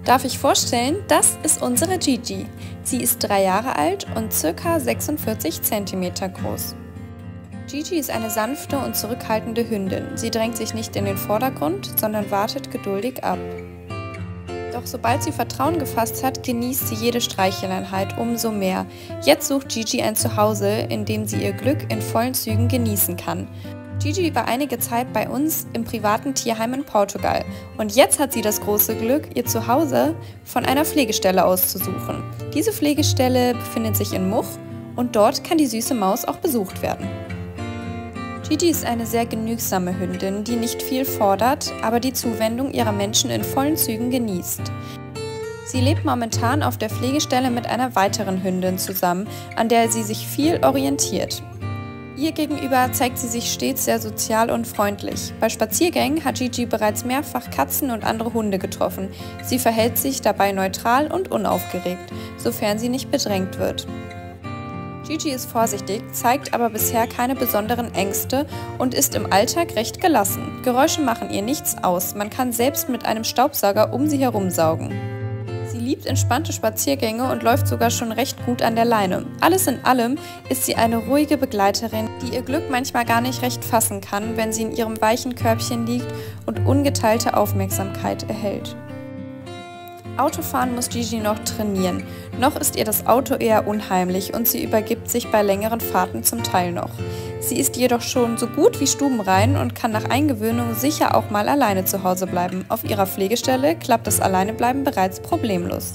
Darf ich vorstellen, das ist unsere Gigi. Sie ist 3 Jahre alt und ca. 46 cm groß. Gigi ist eine sanfte und zurückhaltende Hündin. Sie drängt sich nicht in den Vordergrund, sondern wartet geduldig ab. Doch sobald sie Vertrauen gefasst hat, genießt sie jede Streicheleinheit umso mehr. Jetzt sucht Gigi ein Zuhause, in dem sie ihr Glück in vollen Zügen genießen kann. Gigi war einige Zeit bei uns im privaten Tierheim in Portugal und jetzt hat sie das große Glück, ihr Zuhause von einer Pflegestelle auszusuchen. Diese Pflegestelle befindet sich in Much und dort kann die süße Maus auch besucht werden. Gigi ist eine sehr genügsame Hündin, die nicht viel fordert, aber die Zuwendung ihrer Menschen in vollen Zügen genießt. Sie lebt momentan auf der Pflegestelle mit einer weiteren Hündin zusammen, an der sie sich viel orientiert. Ihr gegenüber zeigt sie sich stets sehr sozial und freundlich. Bei Spaziergängen hat Gigi bereits mehrfach Katzen und andere Hunde getroffen. Sie verhält sich dabei neutral und unaufgeregt, sofern sie nicht bedrängt wird. Gigi ist vorsichtig, zeigt aber bisher keine besonderen Ängste und ist im Alltag recht gelassen. Geräusche machen ihr nichts aus, man kann selbst mit einem Staubsauger um sie herum saugen. Sie liebt entspannte Spaziergänge und läuft sogar schon recht gut an der Leine. Alles in allem ist sie eine ruhige Begleiterin, die ihr Glück manchmal gar nicht recht fassen kann, wenn sie in ihrem weichen Körbchen liegt und ungeteilte Aufmerksamkeit erhält. Autofahren muss Gigi noch trainieren. Noch ist ihr das Auto eher unheimlich und sie übergibt sich bei längeren Fahrten zum Teil noch. Sie ist jedoch schon so gut wie stubenrein und kann nach Eingewöhnung sicher auch mal alleine zu Hause bleiben. Auf ihrer Pflegestelle klappt das Alleinebleiben bereits problemlos.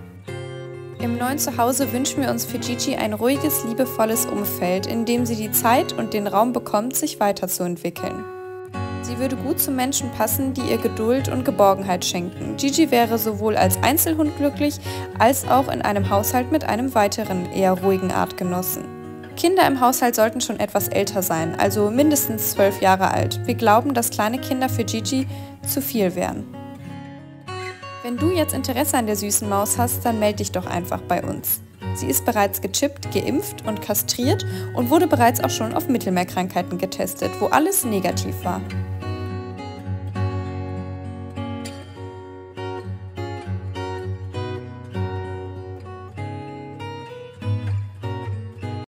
Im neuen Zuhause wünschen wir uns für Gigi ein ruhiges, liebevolles Umfeld, in dem sie die Zeit und den Raum bekommt, sich weiterzuentwickeln. Sie würde gut zu Menschen passen, die ihr Geduld und Geborgenheit schenken. Gigi wäre sowohl als Einzelhund glücklich, als auch in einem Haushalt mit einem weiteren, eher ruhigen Artgenossen. Kinder im Haushalt sollten schon etwas älter sein, also mindestens 12 Jahre alt. Wir glauben, dass kleine Kinder für Gigi zu viel wären. Wenn du jetzt Interesse an der süßen Maus hast, dann melde dich doch einfach bei uns. Sie ist bereits gechippt, geimpft und kastriert und wurde bereits auch schon auf Mittelmeerkrankheiten getestet, wo alles negativ war.